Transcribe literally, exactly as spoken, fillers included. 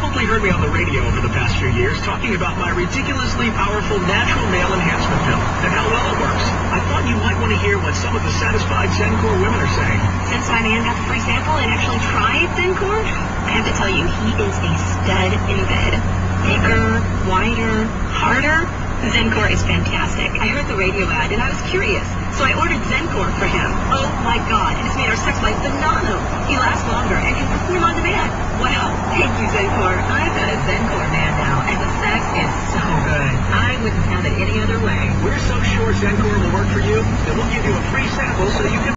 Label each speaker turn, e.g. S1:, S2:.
S1: probably heard me on the radio over the past few years talking about my ridiculously powerful natural male enhancement pill and how well it works. I thought you might want to hear what some of the satisfied Zencor women are saying.
S2: Since my man got the free sample and actually tried Zencor, I have to tell you, he is a stud in bed. Bigger, wider, harder. Zencor is fantastic. I heard the radio ad and I was curious, so I ordered Zencor for him. Oh my God, it has made our sex life phenomenal. He lasts longer and can perform on demand. Wow, thank you, Zencor. I've got a Zencor man now, and the sex is so good. I wouldn't have it any other way.
S1: We're so sure Zencor will work for you that we'll give you a free sample so you can